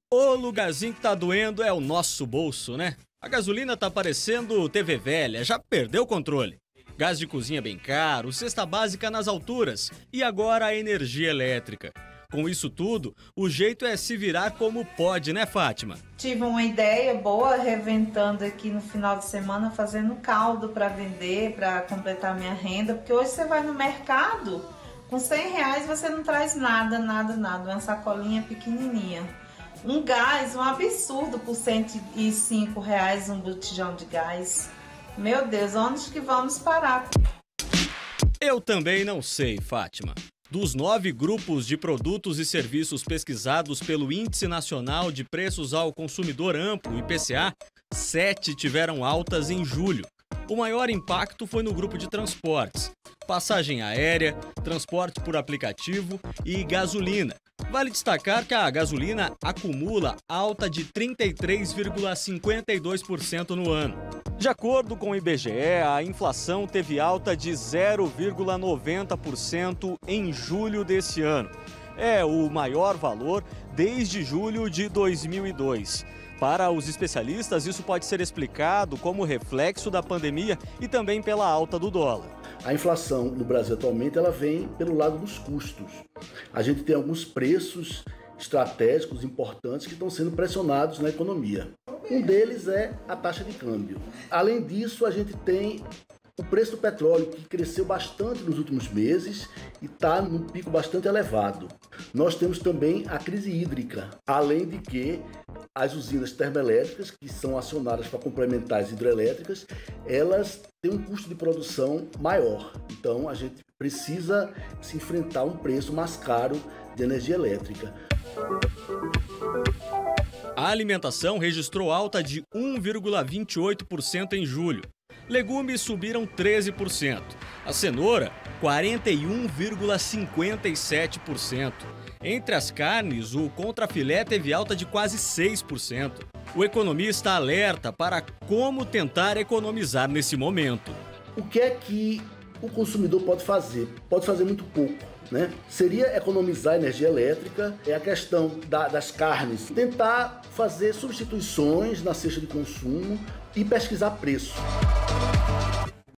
O lugarzinho que tá doendo é o nosso bolso, né? A gasolina tá parecendo TV velha, já perdeu o controle. Gás de cozinha bem caro, cesta básica nas alturas e agora a energia elétrica. Com isso tudo, o jeito é se virar como pode, né, Fátima? Tive uma ideia boa reventando aqui no final de semana, fazendo caldo para vender, para completar minha renda, porque hoje você vai no mercado, com R$ 100 você não traz nada, uma sacolinha pequenininha. Um gás, um absurdo por R$ 105 um botijão de gás. Meu Deus, onde que vamos parar? Eu também não sei, Fátima. Dos 9 grupos de produtos e serviços pesquisados pelo Índice Nacional de Preços ao Consumidor Amplo, IPCA, 7 tiveram altas em julho. O maior impacto foi no grupo de transportes, passagem aérea, transporte por aplicativo e gasolina. Vale destacar que a gasolina acumula alta de 33,52% no ano. De acordo com o IBGE, a inflação teve alta de 0,90% em julho desse ano. É o maior valor desde julho de 2002. Para os especialistas, isso pode ser explicado como reflexo da pandemia e também pela alta do dólar. A inflação no Brasil atualmente ela vem pelo lado dos custos. A gente tem alguns preços estratégicos importantes que estão sendo pressionados na economia. Um deles é a taxa de câmbio. Além disso, a gente tem o preço do petróleo, que cresceu bastante nos últimos meses e está num pico bastante elevado. Nós temos também a crise hídrica, além de que as usinas termoelétricas, que são acionadas para complementar as hidrelétricas, elas têm um custo de produção maior. Então, a gente precisa se enfrentar um preço mais caro de energia elétrica. A alimentação registrou alta de 1,28% em julho. Legumes subiram 13%. A cenoura, 41,57%. Entre as carnes, o contrafilé teve alta de quase 6%. O economista alerta para como tentar economizar nesse momento. O que é que o consumidor pode fazer? Pode fazer muito pouco, né? Seria economizar energia elétrica, é a questão das carnes. Tentar fazer substituições na cesta de consumo e pesquisar preço.